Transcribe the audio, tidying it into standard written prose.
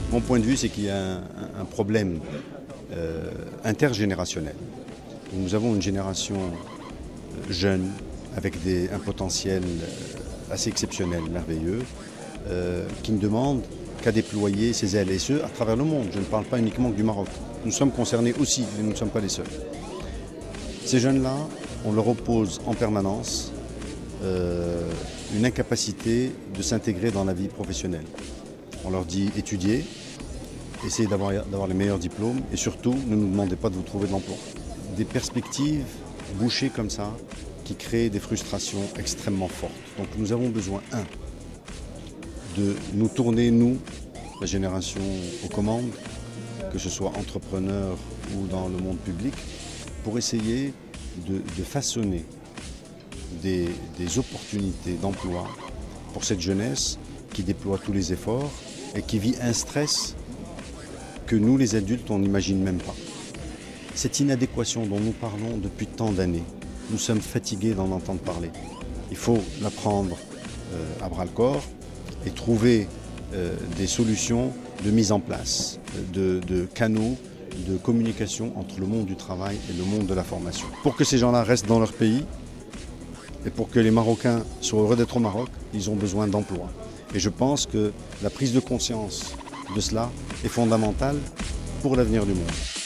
Mon point de vue, c'est qu'il y a un problème intergénérationnel. Nous avons une génération jeune avec un potentiel assez exceptionnel, merveilleux, qui ne demande qu'à déployer ses ailes, et ce, à travers le monde. Je ne parle pas uniquement du Maroc. Nous sommes concernés aussi, mais nous ne sommes pas les seuls. Ces jeunes-là, on leur oppose en permanence une incapacité de s'intégrer dans la vie professionnelle. On leur dit étudier, essayez d'avoir les meilleurs diplômes et surtout ne nous demandez pas de vous trouver de l'emploi. Des perspectives bouchées comme ça qui créent des frustrations extrêmement fortes. Donc nous avons besoin, de nous tourner, nous, la génération aux commandes, que ce soit entrepreneurs ou dans le monde public, pour essayer de façonner des opportunités d'emploi pour cette jeunesse qui déploie tous les efforts et qui vit un stress que nous, les adultes, on n'imagine même pas. Cette inadéquation dont nous parlons depuis tant d'années, nous sommes fatigués d'en entendre parler. Il faut la prendre à bras-le-corps et trouver des solutions de mise en place, de canaux de communication entre le monde du travail et le monde de la formation. Pour que ces gens-là restent dans leur pays et pour que les Marocains soient heureux d'être au Maroc, ils ont besoin d'emploi. Et je pense que la prise de conscience de cela est fondamentale pour l'avenir du monde.